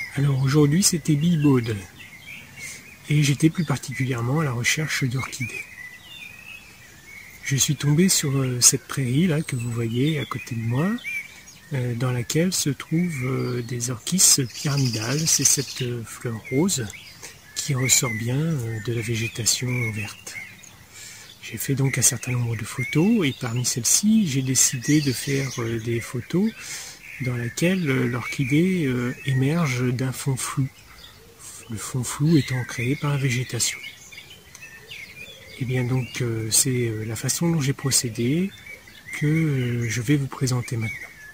Alors aujourd'hui c'était Bill Baude et j'étais plus particulièrement à la recherche d'orchidées. Je suis tombé sur cette prairie là que vous voyez à côté de moi, dans laquelle se trouvent des orchis pyramidales. C'est cette fleur rose qui ressort bien de la végétation verte. J'ai fait donc un certain nombre de photos et parmi celles-ci j'ai décidé de faire des photos dans laquelle l'orchidée émerge d'un fond flou. Le fond flou étant créé par la végétation. Et bien donc c'est la façon dont j'ai procédé que je vais vous présenter maintenant.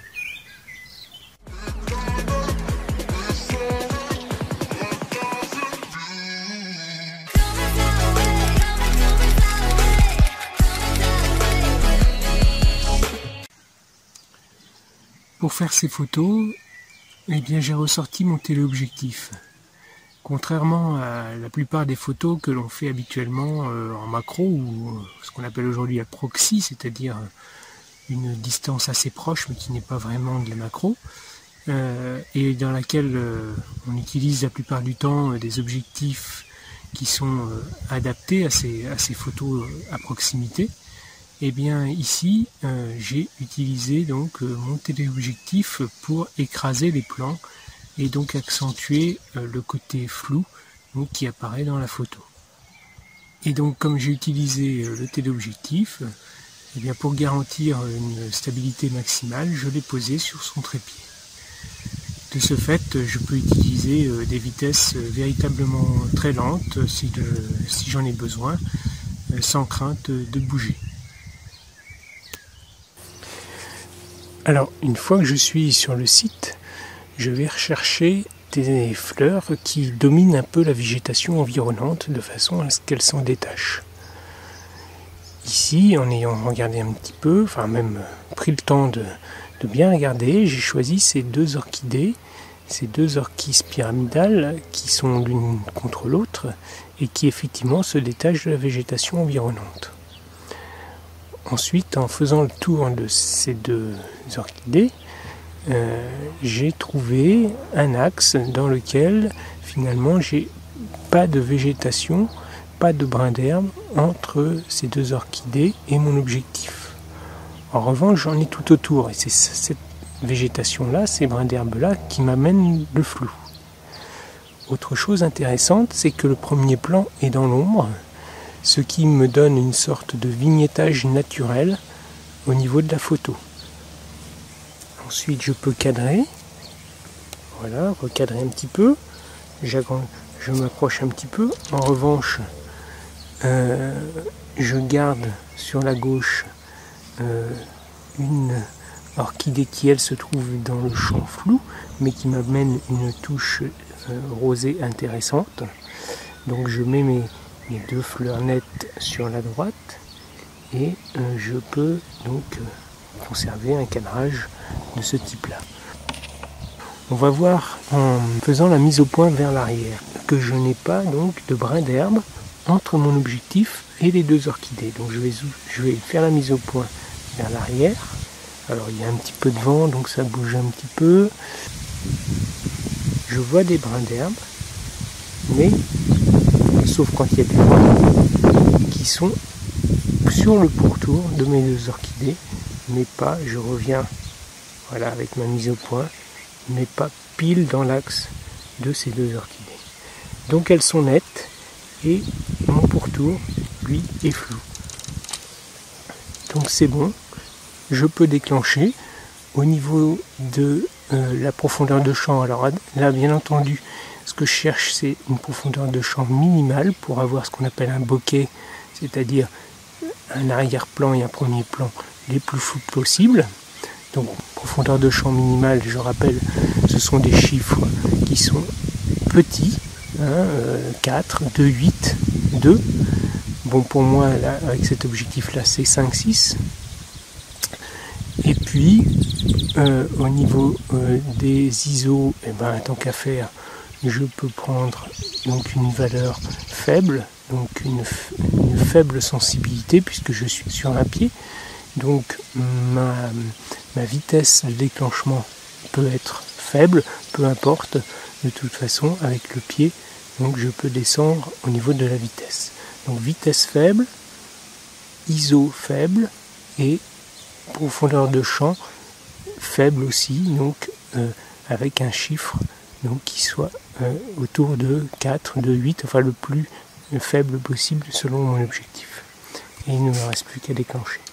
Pour faire ces photos, eh bien j'ai ressorti mon téléobjectif. Contrairement à la plupart des photos que l'on fait habituellement en macro ou ce qu'on appelle aujourd'hui la proxy, c'est-à-dire une distance assez proche mais qui n'est pas vraiment de la macro, et dans laquelle on utilise la plupart du temps des objectifs qui sont adaptés à ces photos à proximité. Et bien ici j'ai utilisé donc mon téléobjectif pour écraser les plans et donc accentuer le côté flou qui apparaît dans la photo. Et donc comme j'ai utilisé le téléobjectif, et bien pour garantir une stabilité maximale, je l'ai posé sur son trépied. De ce fait, je peux utiliser des vitesses véritablement très lentes si j'en ai besoin, sans crainte de bouger. Alors, une fois que je suis sur le site, je vais rechercher des fleurs qui dominent un peu la végétation environnante de façon à ce qu'elles s'en détachent. Ici, en ayant regardé un petit peu, enfin même pris le temps de bien regarder, j'ai choisi ces deux orchidées, ces deux orchis pyramidales qui sont l'une contre l'autre et qui effectivement se détachent de la végétation environnante. Ensuite, en faisant le tour de ces deux orchidées, j'ai trouvé un axe dans lequel finalement j'ai pas de végétation, pas de brin d'herbe entre ces deux orchidées et mon objectif. En revanche, j'en ai tout autour et c'est cette végétation-là, ces brins d'herbe-là qui m'amènent le flou. Autre chose intéressante, c'est que le premier plan est dans l'ombre, ce qui me donne une sorte de vignettage naturel au niveau de la photo. Ensuite, je peux cadrer, voilà, recadrer un petit peu, je m'approche un petit peu. En revanche, je garde sur la gauche une orchidée qui, elle, se trouve dans le champ flou, mais qui m'amène une touche rosée intéressante. Donc je mets mes deux fleurs nettes sur la droite et je peux donc conserver un cadrage de ce type là. On va voir en faisant la mise au point vers l'arrière que je n'ai pas donc de brin d'herbe entre mon objectif et les deux orchidées. Donc je vais faire la mise au point vers l'arrière. Alors il y a un petit peu de vent donc ça bouge un petit peu. Je vois des brins d'herbe mais sauf quand il y a du vent, qui sont sur le pourtour de mes deux orchidées, mais pas, je reviens voilà, avec ma mise au point, mais pas pile dans l'axe de ces deux orchidées. Donc elles sont nettes et mon pourtour, lui, est flou. Donc c'est bon, je peux déclencher au niveau de la profondeur de champ. Alors là, bien entendu, ce que je cherche, c'est une profondeur de champ minimale pour avoir ce qu'on appelle un bokeh, c'est-à-dire un arrière-plan et un premier plan les plus flous possibles. Donc, profondeur de champ minimale, je rappelle, ce sont des chiffres qui sont petits, 4, 2, 8, 2. Bon, pour moi, là, avec cet objectif-là, c'est 5, 6. Et puis, au niveau des ISO, tant qu'à faire, je peux prendre donc une valeur faible, donc une faible sensibilité puisque je suis sur un pied. Donc ma vitesse de déclenchement peut être faible, peu importe, de toute façon avec le pied, donc je peux descendre au niveau de la vitesse. Donc vitesse faible, ISO faible et profondeur de champ faible aussi, donc avec un chiffre donc, qui soit autour de 4, de 8, enfin le plus faible possible selon mon objectif. Et il ne me reste plus qu'à déclencher.